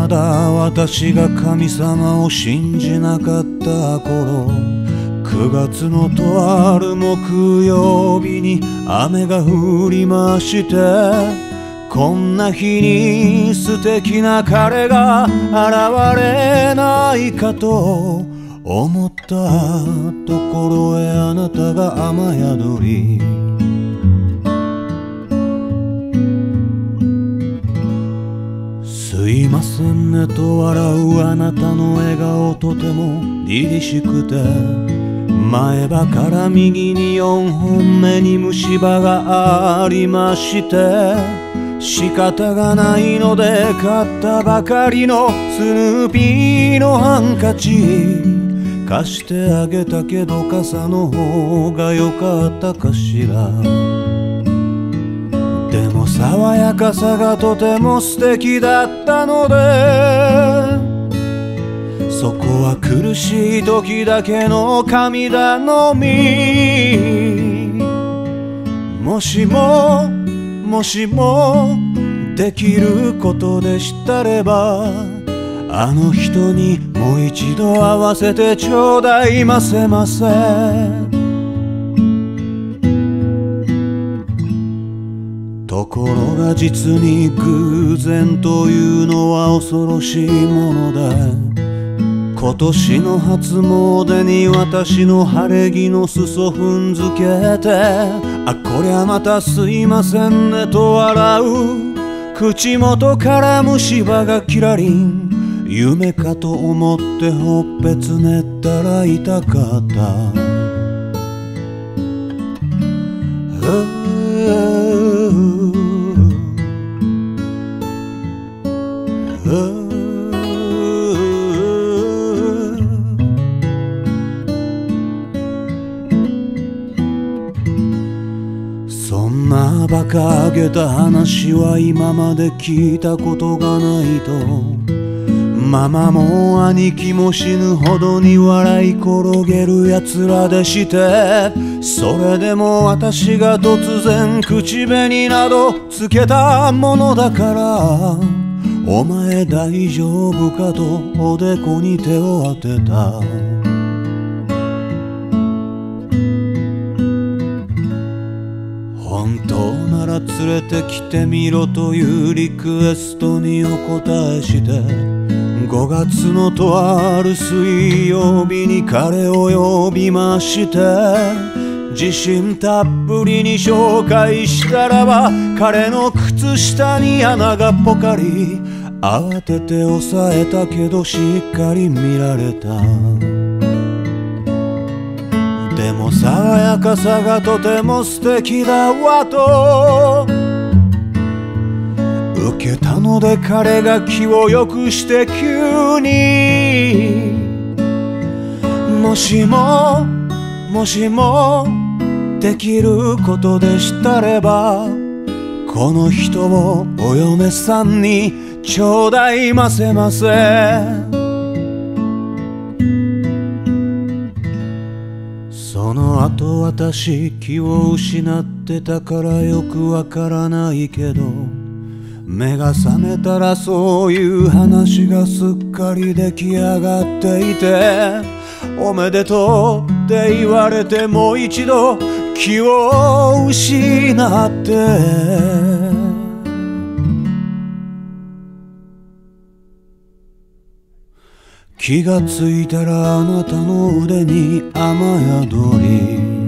だ私が神様を信じなかった頃、9月のとある木曜日に雨が降りまして、こんな日に素敵な彼が現れないかと思ったところへ、あなたが雨宿り。すいませんねと笑うあなたの笑顔、とても凛々しくて、前歯から右に4本目に虫歯がありまして、仕方がないので買ったばかりのスヌーピーのハンカチ貸してあげたけど、傘の方が良かったかしら。でも爽やかさがとても素敵だったので、そこは苦しい時だけの神頼み。もしももしもできることでしたれば、あの人にもう一度会わせてちょうだいませませ。ところが実に偶然というのは恐ろしいもので、今年の初詣に私の晴れ着の裾踏んづけて、あ、こりゃまたすいませんねと笑う口元から虫歯がキラリン。夢かと思ってほっぺつねったら痛かった。そんな馬鹿げた話は今まで聞いたことがないと、ママも兄貴も死ぬほどに笑い転げるやつらでして、それでも私が突然口紅などつけたものだから、お前大丈夫かとおでこに手を当てた。本当なら連れてきてみろというリクエストにお答えして、5月のとある水曜日に彼を呼びまして、自信たっぷりに紹介したらば、彼の靴下に穴がポカリ。慌てて押さえたけどしっかり見られた。でも爽やかさがとても素敵だわと受けたので、彼が気をよくして急に、もしももしもできることでしたれば、この人をお嫁さんにちょうだいませませ。その後私気を失ってたからよくわからないけど、目が覚めたらそういう話がすっかり出来上がっていて、おめでとうって言われてもう一度気を失って、気がついたらあなたの腕に雨宿り。